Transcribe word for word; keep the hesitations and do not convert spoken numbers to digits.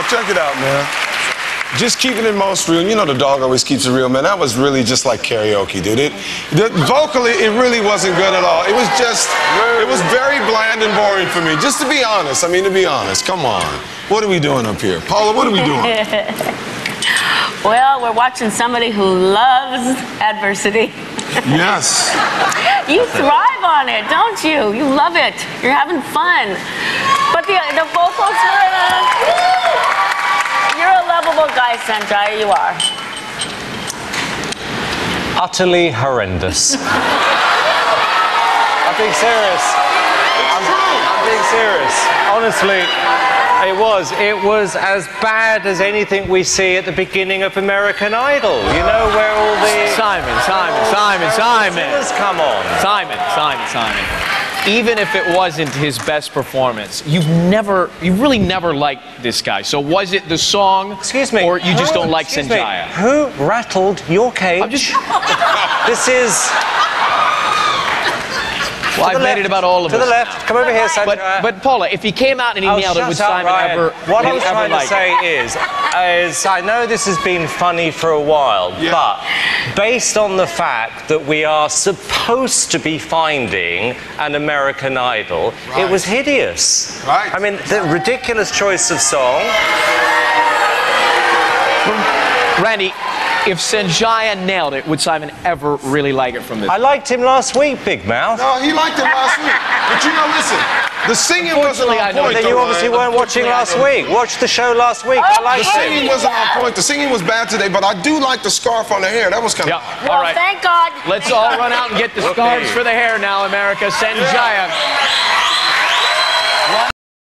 check it out, man. Just keeping it most real. You know the dog always keeps it real, man. That was really just like karaoke, dude. It, the, vocally, it really wasn't good at all. It was just, it was very bland and boring for me. Just to be honest. I mean, to be honest. Come on. What are we doing up here? Paula, what are we doing? Well, we're watching somebody who loves adversity. Yes. You thrive on it, don't you? You love it. You're having fun. But the, the vocals were... Uh, You're a lovable guy, Sanjaya, you are. Utterly horrendous. I'm being serious. I'm, I'm being serious. Honestly, it was. It was as bad as anything we see at the beginning of American Idol. You know, where all the... Simon, Simon, Simon, Simon. Come on. Simon, Simon, Simon. Even if it wasn't his best performance, you've never, you really never liked this guy. So was it the song? Excuse me. Or you just who, don't like excuse Sanjaya? Me, who rattled your cage? I'm just... This is... Well, I've made it about all of us. To the left. Now. Come over here, Sanjaya. But, but Paula, if he came out and he oh, nailed it, would up, Simon Ryan. ever What I was ever trying like to say it? is, is, I know this has been funny for a while, yeah. but based on the fact that we are supposed to be finding an American Idol, right. it was hideous. Right. I mean, the ridiculous choice of song. Randy, if Sanjaya nailed it, would Simon ever really like it from this? I liked him last week, Big Mouth. No, he liked him last week. But you know, listen, the singing wasn't on point. Then you obviously weren't watching last week. Watch the show last week. Oh, I liked the singing it. wasn't on point. The singing was bad today, but I do like the scarf on the hair. That was kind of... Yeah. Well, all right. Thank God. Let's all run out and get the scarves for the hair now, America. Sanjaya.